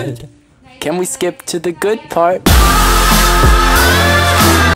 bad. Can we skip to the good part?